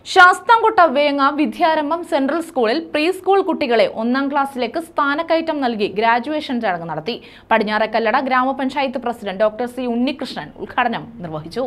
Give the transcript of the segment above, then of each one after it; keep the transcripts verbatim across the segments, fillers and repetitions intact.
Sasthamkotta Venga Vidyarambham central സ്കൂളിൽ pre school കുട്ടികളെ ഒന്നാം ക്ലാസ്സിലേക്ക് സ്ഥാനക്കയറ്റം നൽകി ഗ്രാജുവേഷൻ ചടങ്ങ് നടത്തി. പടിഞ്ഞാറക്കല്ലട ഗ്രാമപഞ്ചായത്ത് പ്രസിഡന്റ് ഡോക്ടർ സി ഉണ്ണികൃഷ്ണൻ ഉദ്ഘാടനം നിർവഹിച്ചു.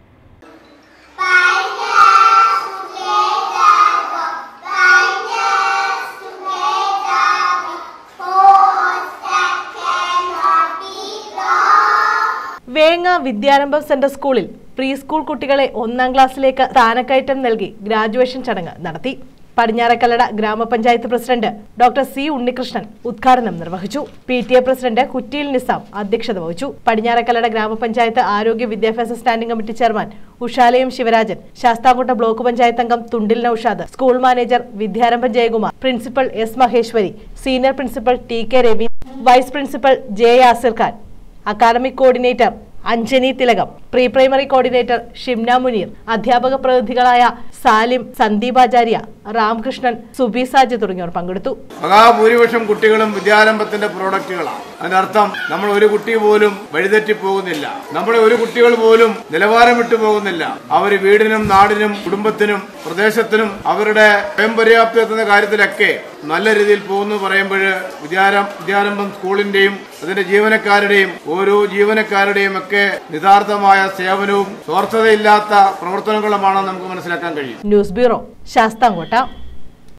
വേങ്ങ വിദ്യാരംഭം സെൻട്രൽ സ്കൂളിൽ പ്രീ സ്കൂൾ കുട്ടികളെ ഒന്നാം ക്ലാസ്സിലേക്ക് സ്ഥാനക്കയറ്റം നൽകി ഗ്രാജുവേഷൻ ചടങ്ങ് നടത്തി. പടിഞ്ഞാറക്കല്ലട ഗ്രാമപഞ്ചായത്ത് പ്രസിഡന്റ് ഡോക്ടർ സി ഉണ്ണികൃഷ്ണൻ ഉദ്ഘാടനം നിർവഹിച്ചു. P T A president Kuttiyil Nizam അധ്യക്ഷത വഹിച്ചു. പടിഞ്ഞാറക്കല്ലട ഗ്രാമപഞ്ചായത്ത് ആരോഗ്യ വിദ്യാഭ്യാസ standing committee chairman Ushalayam Sivarajan, Sasthamcotta block panchayat അംഗം Thundil Noushad, school manager Vidyarambham Jayakumar, principal S Maheswari, senior principal T K Ravi, vice principal J Yasir Khan, academic coordinator Anjani Thilakam, pre primary coordinator Shimna Muneer, അധ്യാപക പ്രതിനിധികളായ സാലിം, സന്ദീപാചാര്യ, രാമകൃഷ്ണൻ, സുബി സാജ് തുടങ്ങിയവർ പങ്കെടുത്തു. മഹാഭൂരിപക്ഷം കുട്ടികളും വിദ്യാരംഭത്തിന്റെ പ്രോഡക്റ്റുകളാണ്. അതിനർത്ഥം നമ്മൾ ഒരു കുട്ടി പോലും വഴിതെറ്റി പോകുന്നില്ല, നമ്മുടെ ഒരു കുട്ടികൾ പോലും നിലവാരം വിട്ടു പോകുന്നില്ല. അവർ വീടിനും നാടിനും കുടുംബത്തിനും പ്രദേശത്തിനും അവരുടെ സ്വയം പര്യാപ്തത്തിന്റെ കാര്യത്തിലൊക്കെ നല്ല രീതിയിൽ പോകുന്നു പറയുമ്പോൾ വിദ്യാരം വിദ്യാരംഭം സ്കൂളിന്റെയും അതിന്റെ ജീവനക്കാരുടെയും ഓരോ ജീവനക്കാരുടെയും ഒക്കെ നിതാർത്ഥമായ സേവനവും സ്വാർത്ഥതയില്ലാത്ത പ്രവർത്തനങ്ങളുമാണ് നമുക്ക് മനസ്സിലാക്കാൻ കഴിയും. News bureau, Sasthamkotta.